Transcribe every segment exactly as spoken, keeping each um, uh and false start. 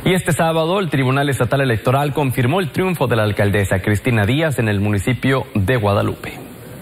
Y este sábado el Tribunal Estatal Electoral confirmó el triunfo de la alcaldesa Cristina Díaz en el municipio de Guadalupe.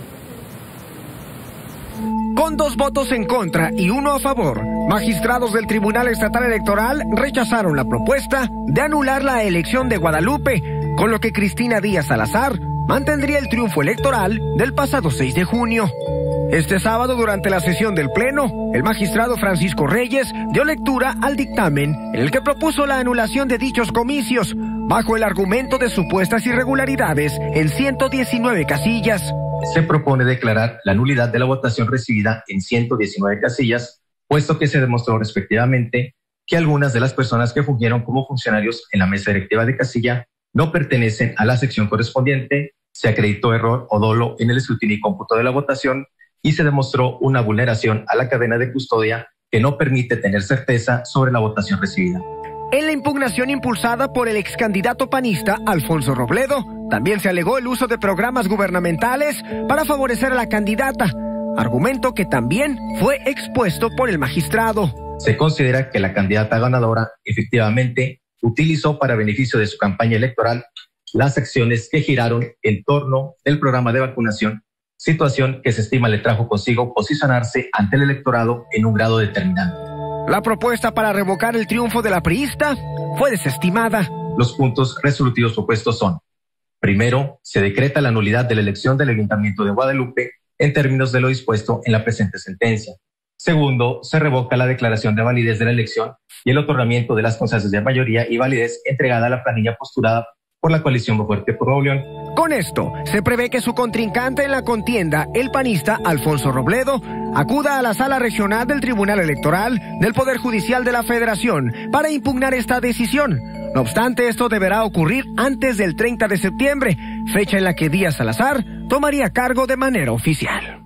Con dos votos en contra y uno a favor, magistrados del Tribunal Estatal Electoral rechazaron la propuesta de anular la elección de Guadalupe, con lo que Cristina Díaz Salazar mantendría el triunfo electoral del pasado seis de junio. Este sábado, durante la sesión del Pleno, el magistrado Francisco Reyes dio lectura al dictamen en el que propuso la anulación de dichos comicios, bajo el argumento de supuestas irregularidades en ciento diecinueve casillas. Se propone declarar la nulidad de la votación recibida en ciento diecinueve casillas, puesto que se demostró respectivamente que algunas de las personas que fungieron como funcionarios en la mesa directiva de casilla no pertenecen a la sección correspondiente, se acreditó error o dolo en el escrutinio y cómputo de la votación y se demostró una vulneración a la cadena de custodia que no permite tener certeza sobre la votación recibida. En la impugnación impulsada por el ex candidato panista Alfonso Robledo, también se alegó el uso de programas gubernamentales para favorecer a la candidata, argumento que también fue expuesto por el magistrado. Se considera que la candidata ganadora efectivamente utilizó para beneficio de su campaña electoral las acciones que giraron en torno del programa de vacunación, situación que se estima le trajo consigo posicionarse ante el electorado en un grado determinante. La propuesta para revocar el triunfo de la priista fue desestimada. Los puntos resolutivos propuestos son: primero, se decreta la nulidad de la elección del Ayuntamiento de Guadalupe en términos de lo dispuesto en la presente sentencia. Segundo, se revoca la declaración de validez de la elección y el otorgamiento de las constancias de mayoría y validez entregada a la planilla posturada por la coalición Va Fuerte por Nuevo León. Con esto, se prevé que su contrincante en la contienda, el panista Alfonso Robledo, acuda a la Sala Regional del Tribunal Electoral del Poder Judicial de la Federación para impugnar esta decisión. No obstante, esto deberá ocurrir antes del treinta de septiembre, fecha en la que Díaz Salazar tomaría cargo de manera oficial.